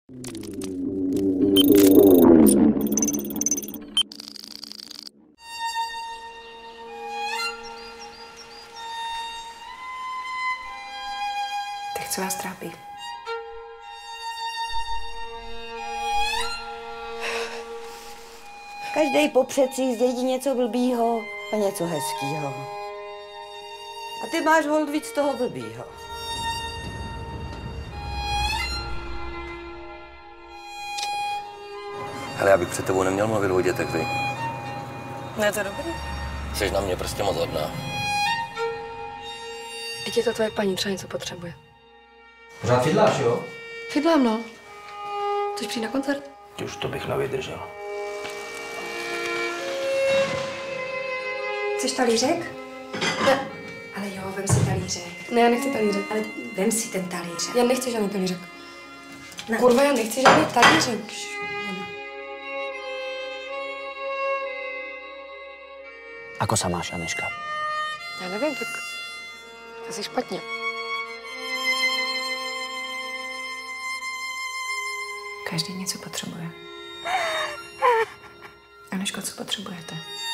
Tak co vás trápí? Každý po předcích zdědí něco blbýho a něco hezkýho. A ty máš holt víc toho blbýho. Hele, já bych před tebou neměl mluvit o dětech, vy. No je to dobrý. Jsi na mě prostě moc hodná. Teď je to tvoje paní, třeba něco potřebuje. Pořád fidláš, jo? Fidlám, no. Chceš přijít na koncert? Už to bych nevydržel. Chceš talířek? Ne. Ale jo, vem si talířek. Ne, já nechci talířek. Ale vem si ten talířek. Já nechci žádný talířek. Ne. Kurva, já nechci žádný talířek. Ako sa máš, Aneška? Já nevím, tak asi špatně. Každý něco potřebuje. Aneško, co potřebujete?